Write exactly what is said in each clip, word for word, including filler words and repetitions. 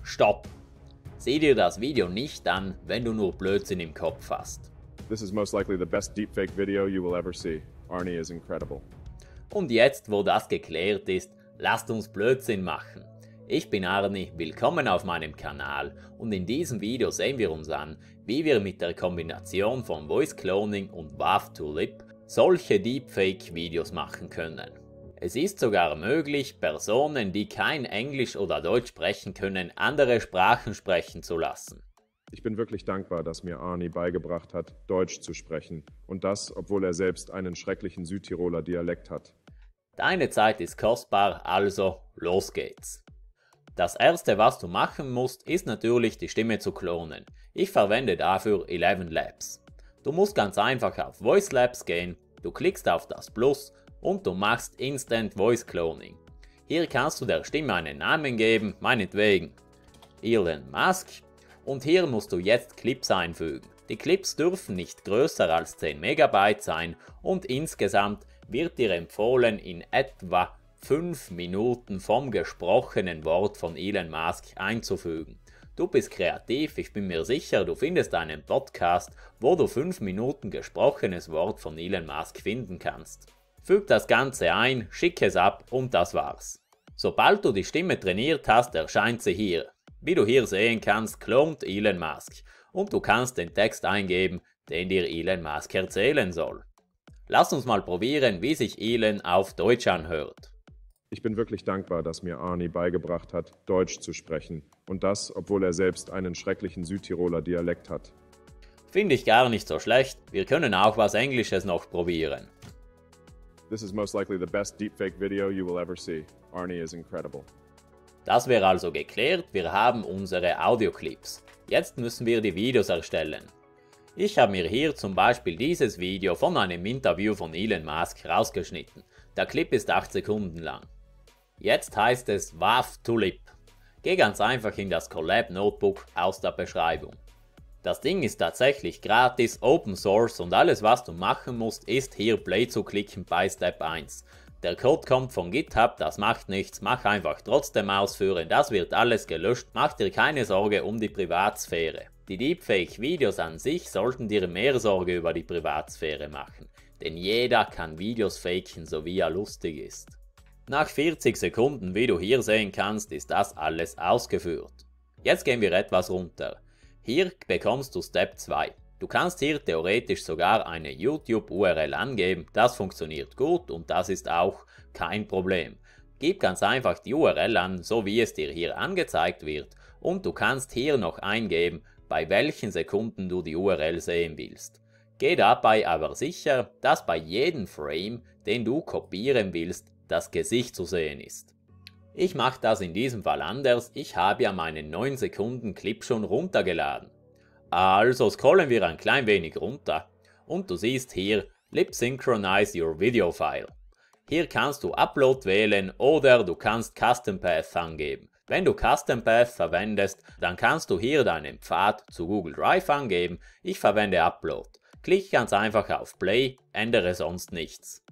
Stopp! Sieh dir das Video nicht an, wenn du nur Blödsinn im Kopf hast. This is most likely the best deepfake video you will ever see. Arnie is incredible. Und jetzt, wo das geklärt ist, lasst uns Blödsinn machen. Ich bin Arnie, willkommen auf meinem Kanal und in diesem Video sehen wir uns an, wie wir mit der Kombination von Voice Cloning und W A V to Lip solche Deepfake-Videos machen können. Es ist sogar möglich, Personen, die kein Englisch oder Deutsch sprechen können, andere Sprachen sprechen zu lassen. Ich bin wirklich dankbar, dass mir Arnie beigebracht hat, Deutsch zu sprechen. Und das, obwohl er selbst einen schrecklichen Südtiroler Dialekt hat. Deine Zeit ist kostbar, also los geht's. Das erste, was du machen musst, ist natürlich die Stimme zu klonen. Ich verwende dafür Eleven Labs. Du musst ganz einfach auf Voice Labs gehen, du klickst auf das Plus und du machst Instant Voice Cloning. Hier kannst du der Stimme einen Namen geben, meinetwegen Elon Musk, und hier musst du jetzt Clips einfügen. Die Clips dürfen nicht größer als zehn Megabyte sein und insgesamt wird dir empfohlen, in etwa fünf Minuten vom gesprochenen Wort von Elon Musk einzufügen. Du bist kreativ, ich bin mir sicher, du findest einen Podcast, wo du fünf Minuten gesprochenes Wort von Elon Musk finden kannst. Füg das Ganze ein, schick es ab und das war's. Sobald du die Stimme trainiert hast, erscheint sie hier. Wie du hier sehen kannst, klont Elon Musk und du kannst den Text eingeben, den dir Elon Musk erzählen soll. Lass uns mal probieren, wie sich Elon auf Deutsch anhört. Ich bin wirklich dankbar, dass mir Arnie beigebracht hat, Deutsch zu sprechen. Und das, obwohl er selbst einen schrecklichen Südtiroler Dialekt hat. Finde ich gar nicht so schlecht, wir können auch was Englisches noch probieren. This is most likely the best deepfake video you will ever see. Arnie is incredible. Das wäre also geklärt, wir haben unsere Audioclips. Jetzt müssen wir die Videos erstellen. Ich habe mir hier zum Beispiel dieses Video von einem Interview von Elon Musk rausgeschnitten. Der Clip ist acht Sekunden lang. Jetzt heißt es W A V to Lip. Geh ganz einfach in das Collab Notebook aus der Beschreibung. Das Ding ist tatsächlich gratis, Open Source und alles was du machen musst ist hier Play zu klicken bei Step eins. Der Code kommt von GitHub, das macht nichts, mach einfach trotzdem ausführen, das wird alles gelöscht, mach dir keine Sorge um die Privatsphäre. Die Deepfake-Videos an sich sollten dir mehr Sorge über die Privatsphäre machen, denn jeder kann Videos faken, so wie er lustig ist. Nach vierzig Sekunden, wie du hier sehen kannst, ist das alles ausgeführt. Jetzt gehen wir etwas runter. Hier bekommst du Step zwei. Du kannst hier theoretisch sogar eine YouTube-U R L angeben, das funktioniert gut und das ist auch kein Problem. Gib ganz einfach die U R L an, so wie es dir hier angezeigt wird und du kannst hier noch eingeben, bei welchen Sekunden du die U R L sehen willst. Geh dabei aber sicher, dass bei jedem Frame, den du kopieren willst, das Gesicht zu sehen ist. Ich mache das in diesem Fall anders, ich habe ja meinen neun Sekunden Clip schon runtergeladen. Also scrollen wir ein klein wenig runter und du siehst hier Lip Synchronize Your Video File. Hier kannst du Upload wählen oder du kannst Custom Path angeben. Wenn du Custom Path verwendest, dann kannst du hier deinen Pfad zu Google Drive angeben, ich verwende Upload. Klick ganz einfach auf Play, ändere sonst nichts.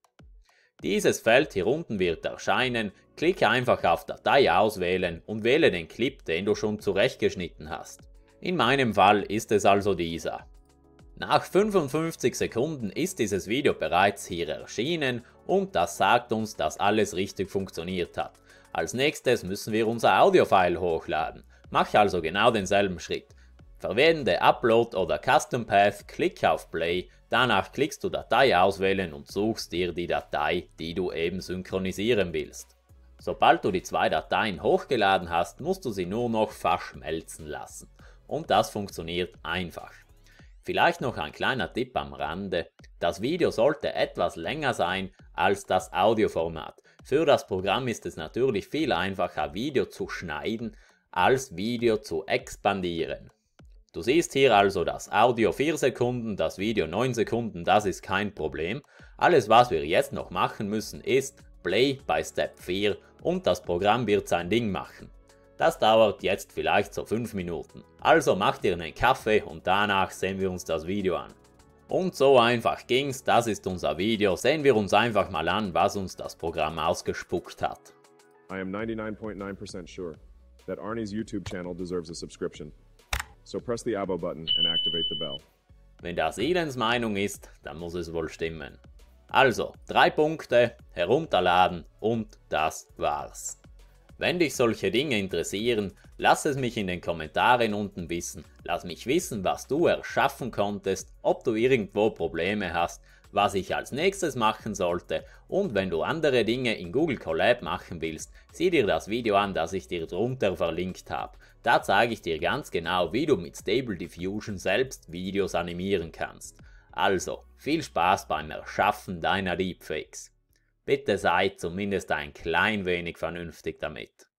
Dieses Feld hier unten wird erscheinen, klicke einfach auf Datei auswählen und wähle den Clip, den du schon zurechtgeschnitten hast. In meinem Fall ist es also dieser. Nach fünfundfünfzig Sekunden ist dieses Video bereits hier erschienen und das sagt uns, dass alles richtig funktioniert hat. Als nächstes müssen wir unser Audiofile hochladen. Mach also genau denselben Schritt. Verwende Upload oder Custom Path, klick auf Play, danach klickst du Datei auswählen und suchst dir die Datei, die du eben synchronisieren willst. Sobald du die zwei Dateien hochgeladen hast, musst du sie nur noch verschmelzen lassen. Und das funktioniert einfach. Vielleicht noch ein kleiner Tipp am Rande, das Video sollte etwas länger sein als das Audioformat. Für das Programm ist es natürlich viel einfacher, Video zu schneiden, als Video zu expandieren. Du siehst hier also das Audio vier Sekunden, das Video neun Sekunden, das ist kein Problem. Alles was wir jetzt noch machen müssen ist Play bei Step vier und das Programm wird sein Ding machen. Das dauert jetzt vielleicht so fünf Minuten. Also mach dir einen Kaffee und danach sehen wir uns das Video an. Und so einfach ging's, das ist unser Video. Sehen wir uns einfach mal an, was uns das Programm ausgespuckt hat. I am ninety-nine point nine percent sure. that Arnie's YouTube channel deserves a subscription. So press the Abo button and activate the bell. Wenn das Elens Meinung ist, dann muss es wohl stimmen. Also, drei Punkte, herunterladen und das war's. Wenn dich solche Dinge interessieren, lass es mich in den Kommentaren unten wissen. Lass mich wissen, was du erschaffen konntest, ob du irgendwo Probleme hast, was ich als nächstes machen sollte, und wenn du andere Dinge in Google Colab machen willst, sieh dir das Video an, das ich dir drunter verlinkt habe. Da zeige ich dir ganz genau, wie du mit Stable Diffusion selbst Videos animieren kannst. Also, viel Spaß beim Erschaffen deiner Deepfakes. Bitte sei zumindest ein klein wenig vernünftig damit.